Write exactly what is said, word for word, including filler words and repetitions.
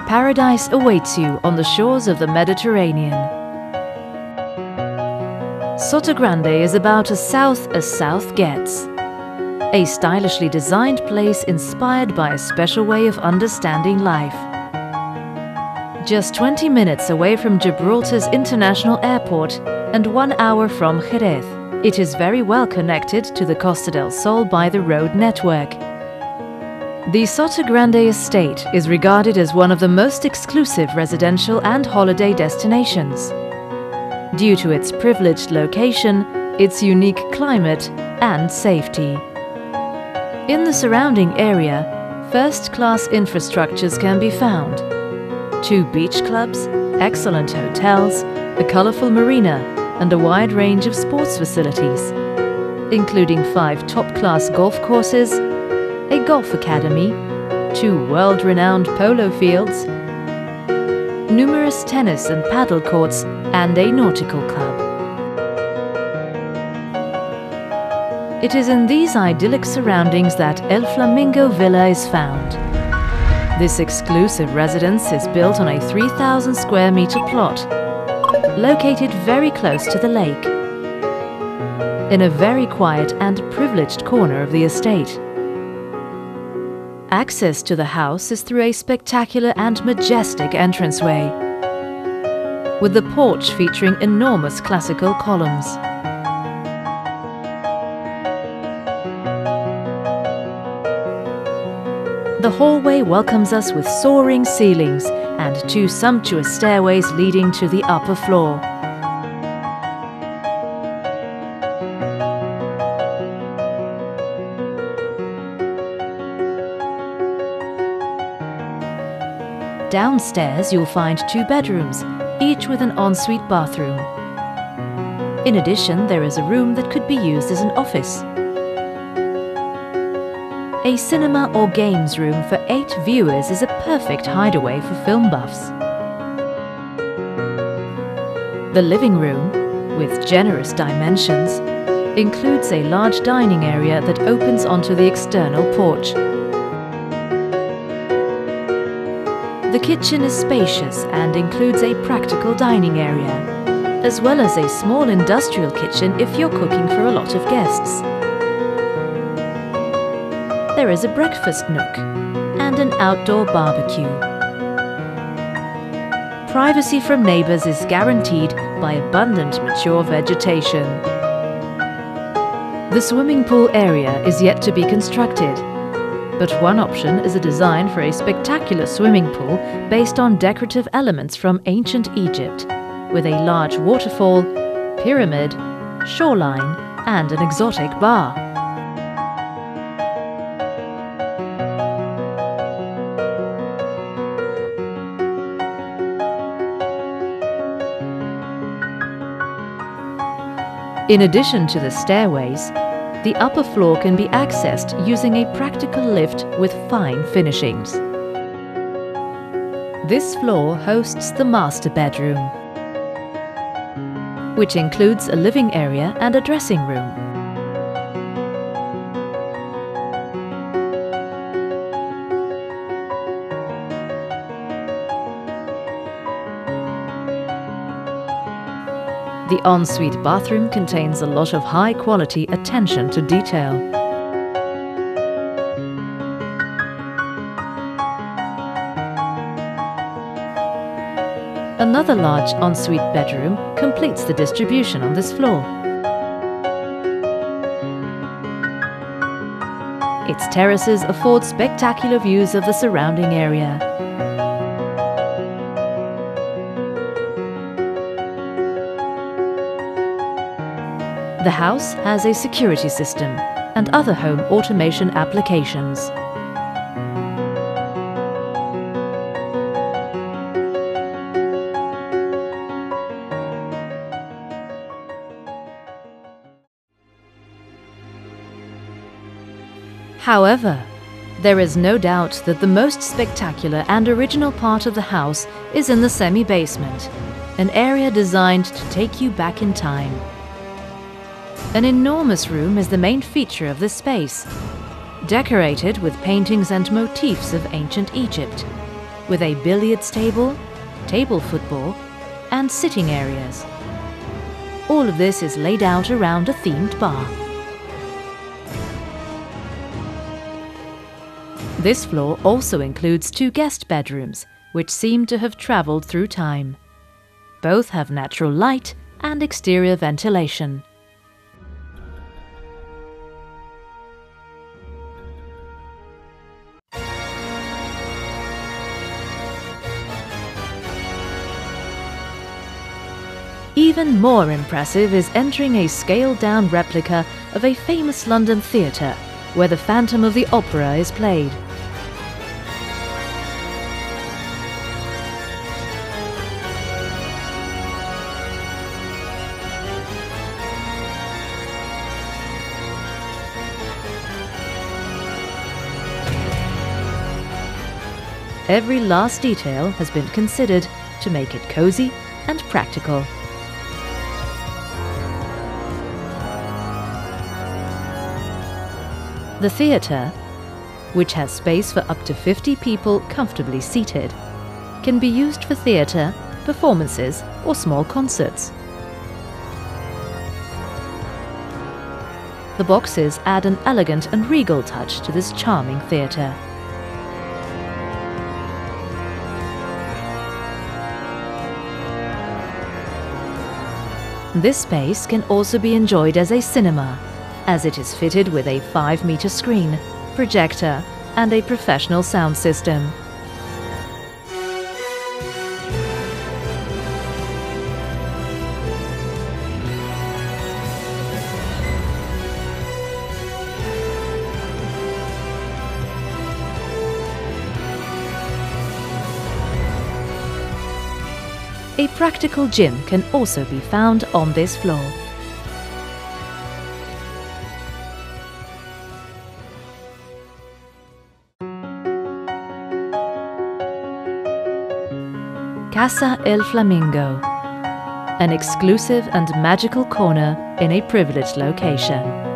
paradise awaits you on the shores of the Mediterranean. Sotogrande is about as south as south gets. A stylishly designed place inspired by a special way of understanding life. Just twenty minutes away from Gibraltar's international airport and one hour from Jerez, it is very well connected to the Costa del Sol by the road network. The Sotogrande estate is regarded as one of the most exclusive residential and holiday destinations, due to its privileged location, its unique climate and safety. In the surrounding area, first-class infrastructures can be found. Two beach clubs, excellent hotels, a colourful marina and a wide range of sports facilities, including five top-class golf courses, a golf academy, two world-renowned polo fields, numerous tennis and paddle courts and a nautical club. It is in these idyllic surroundings that El Flamingo Villa is found. This exclusive residence is built on a three thousand square meter plot, located very close to the lake, in a very quiet and privileged corner of the estate. Access to the house is through a spectacular and majestic entranceway, with the porch featuring enormous classical columns. The hallway welcomes us with soaring ceilings and two sumptuous stairways leading to the upper floor. Downstairs you'll find two bedrooms, each with an ensuite bathroom. In addition, there is a room that could be used as an office. A cinema or games room for eight viewers is a perfect hideaway for film buffs. The living room, with generous dimensions, includes a large dining area that opens onto the external porch. The kitchen is spacious and includes a practical dining area, as well as a small industrial kitchen if you're cooking for a lot of guests. There is a breakfast nook and an outdoor barbecue. Privacy from neighbors is guaranteed by abundant mature vegetation. The swimming pool area is yet to be constructed, but one option is a design for a spectacular swimming pool based on decorative elements from ancient Egypt, with a large waterfall, pyramid, shoreline, and an exotic bar. In addition to the stairways, the upper floor can be accessed using a practical lift with fine finishings. This floor hosts the master bedroom, which includes a living area and a dressing room. The ensuite bathroom contains a lot of high-quality attention to detail. Another large ensuite bedroom completes the distribution on this floor. Its terraces afford spectacular views of the surrounding area. The house has a security system and other home automation applications. However, there is no doubt that the most spectacular and original part of the house is in the semi-basement, an area designed to take you back in time. An enormous room is the main feature of this space, decorated with paintings and motifs of ancient Egypt. with a billiards table, table football, and sitting areas. All of this is laid out around a themed bar. This floor also includes two guest bedrooms, which seem to have travelled through time. Both have natural light and exterior ventilation. Even more impressive is entering a scaled-down replica of a famous London theatre, where the Phantom of the Opera is played. Every last detail has been considered to make it cozy and practical. The theatre, which has space for up to fifty people comfortably seated, can be used for theatre, performances, or small concerts. The boxes add an elegant and regal touch to this charming theatre. This space can also be enjoyed as a cinema, as it is fitted with a five meter screen, projector, and a professional sound system. A practical gym can also be found on this floor. Casa El Flamingo, an exclusive and magical corner in a privileged location.